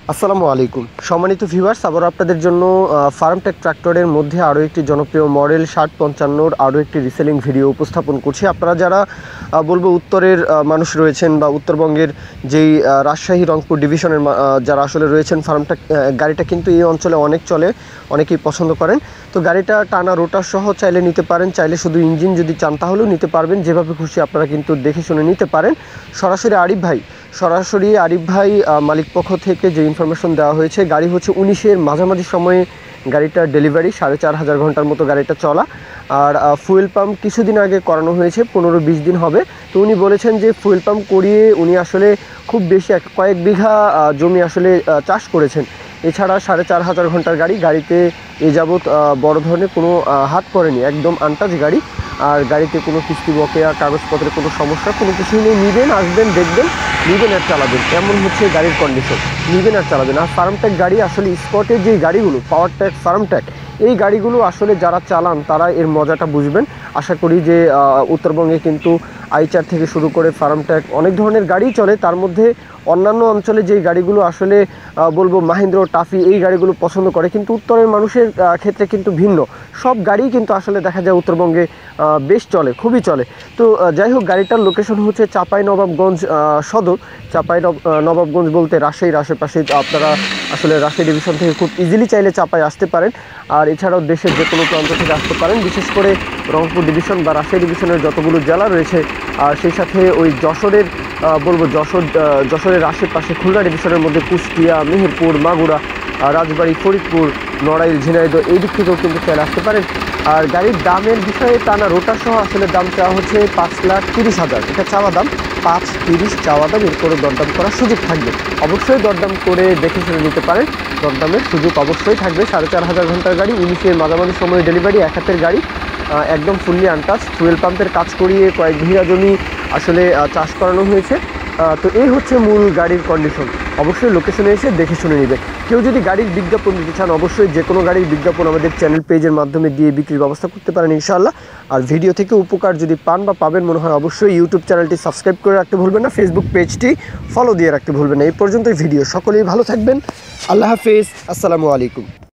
আসসালামু আলাইকুম সম্মানিত ভিউয়ার্স, আবার আপনাদের জন্য ফার্মটেক ট্রাক্টরের মধ্যে আরও একটি জনপ্রিয় মডেল 6055 আরও একটি রিসেলিং ভিডিও উপস্থাপন করছি। আপনারা যারা বলবো উত্তরের মানুষ রয়েছেন বা উত্তরবঙ্গের যেই রাজশাহী রংপুর ডিভিশনের যারা আসলে রয়েছেন, ফার্মটেক গাড়িটা কিন্তু এই অঞ্চলে অনেক চলে, অনেকেই পছন্দ করেন। তো গাড়িটা টানা রোটার সহ চাইলে নিতে পারেন, চাইলে শুধু ইঞ্জিন যদি চান তাহলেও নিতে পারবেন, যেভাবে খুশি আপনারা কিন্তু দেখে শুনে নিতে পারেন। সরাসরি আরিফ ভাই মালিক পক্ষ থেকে যে ইনফরমেশন দেওয়া হয়েছে, গাড়ি হচ্ছে 19-এর মাঝামাঝি সময়ে গাড়িটার ডেলিভারি, 4500 ঘন্টার মতো গাড়িটা চলা। আর ফুয়েল পাম্প কিছুদিন আগে করানো হয়েছে, 15-20 দিন হবে। তো উনি বলেছেন যে ফুয়েল পাম্প করিয়ে উনি আসলে খুব বেশি কয়েক বিঘা জমি আসলে চাষ করেছেন। এছাড়া 4500 ঘন্টার গাড়িতে এ যাবৎ বড় ধরনের কোনো হাত পড়েনি, একদম আনটাচ গাড়ি। আর গাড়িতে কোনো কিস্তি বকেয়া, কাগজপত্রের কোনো সমস্যা কোনো কিছুই নেই। নেবেন, আসবেন, দেখবেন, নেবেন আর চালাবেন, এমন হচ্ছে গাড়ির কন্ডিশন। নেবেন আর চালাবেন। আর ফার্মটেক গাড়ি আসলে স্পটের যেই গাড়িগুলো, পাওয়ারটেক, ফার্মটেক, এই গাড়িগুলো আসলে যারা চালান তারা এর মজাটা বুঝবেন। আশা করি যে উত্তরবঙ্গে কিন্তু আইচার থেকে শুরু করে ফার্মটেক অনেক ধরনের গাড়ি চলে। তার মধ্যে অন্যান্য অঞ্চলে যেই গাড়িগুলো আসলে বলবো মাহিন্দ্রা, টাফি, এই গাড়িগুলো পছন্দ করে, কিন্তু উত্তরের মানুষের ক্ষেত্রে কিন্তু ভিন্ন। সব গাড়িই কিন্তু আসলে দেখা যায় উত্তরবঙ্গে বেশ চলে, খুবই চলে। তো যাই হোক, গাড়িটার লোকেশন হচ্ছে চাঁপাইনবাবগঞ্জ সদর। চাঁপাইনবাবগঞ্জ বলতে রাজশাহীর আশেপাশে। আপনারা আসলে রাজশাহী ডিভিশন থেকে খুব ইজিলি চাইলে চাঁপাই আসতে পারেন। আর এছাড়াও দেশের যে কোনো প্রান্ত থেকে আসতে পারেন, বিশেষ করে রংপুর ডিভিশন বা রাজশাহী ডিভিশনের যতগুলো জেলা রয়েছে, আর সেই সাথে ওই যশোরের বলবো যশোরের আশেপাশে খুলনা ডিভিশনের মধ্যে কুষ্টিয়া, মেহেরপুর, মাগুরা, রাজবাড়ী, ফরিদপুর, নড়াইল, ঝিনাইদহ, এই দিক থেকেও কিন্তু চলে আসতে পারেন। আর গাড়ির দামের বিষয়ে টানা রোটার সহ আসলে দাম চাওয়া হচ্ছে 5,30,000। এটা চাওয়া দাম, 5,30,000 চাওয়া দাম। এরপরে দরদাম করার সুযোগ থাকবে। অবশ্যই দরদাম করে দেখে শুনে নিতে পারেন, দরদামের সুযোগ অবশ্যই থাকবে। 4500 ঘন্টার গাড়ি, 19-এর মাঝামাঝি সময় ডেলিভারি, এক হাতের গাড়ি, একদম ফুললি আনটাচ। ফুয়েল পাম্পের কাজ করিয়ে কয়েক বিঘা জমি আসলে চাষ করানো হয়েছে। তো এই হচ্ছে মূল গাড়ির কন্ডিশন। অবশ্যই লোকেশনে এসে দেখে শুনে নেবেন। কেউ যদি গাড়ির বিজ্ঞাপন দিতে চান, অবশ্যই যে কোনো গাড়ির বিজ্ঞাপন আমাদের চ্যানেল পেজের মাধ্যমে দিয়ে বিক্রির ব্যবস্থা করতে পারেন ইনশাআল্লাহ। আর ভিডিও থেকে উপকার যদি পান বা পাবেন মনে হয়, অবশ্যই ইউটিউব চ্যানেলটি সাবস্ক্রাইব করে রাখতে ভুলবেন না, ফেসবুক পেজটি ফলো দিয়ে রাখতে ভুলবেন না। এই পর্যন্তই ভিডিও। সকলেই ভালো থাকবেন। আল্লাহ হাফেজ। আসসালামু আলাইকুম।